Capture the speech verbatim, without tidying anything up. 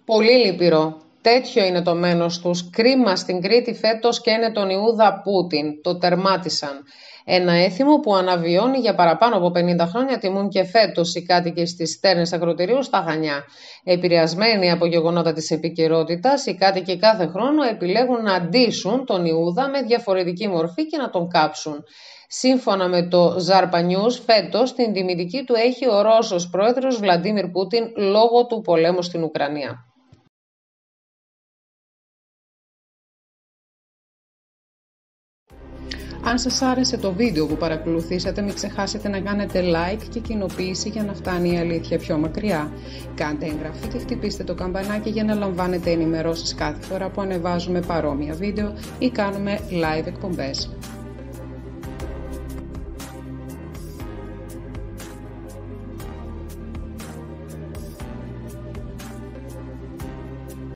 Πολύ λυπηρό. Τέτοιο είναι το μένος τους. Κρίμα στην Κρήτη φέτος και είναι τον Ιούδα Πούτιν. Το τερμάτισαν. Ένα έθιμο που αναβιώνει για παραπάνω από πενήντα χρόνια τιμούν και φέτος οι κάτοικοι στις στέρνες αγροτηρίου στα Χανιά. Επηρεασμένοι από γεγονότα της επικαιρότητας, οι κάτοικοι κάθε χρόνο επιλέγουν να ντύσουν τον Ιούδα με διαφορετική μορφή και να τον κάψουν. Σύμφωνα με το Ζάρπα News, φέτος την τιμητική του έχει ο Ρώσος πρόεδρος Βλαντίμιρ Πούτιν λόγω του πολέμου στην Ουκρανία. Αν σας άρεσε το βίντεο που παρακολουθήσατε, μην ξεχάσετε να κάνετε like και κοινοποίηση για να φτάνει η αλήθεια πιο μακριά. Κάντε εγγραφή και χτυπήστε το καμπανάκι για να λαμβάνετε ενημερώσεις κάθε φορά που ανεβάζουμε παρόμοια βίντεο ή κάνουμε live εκπομπές.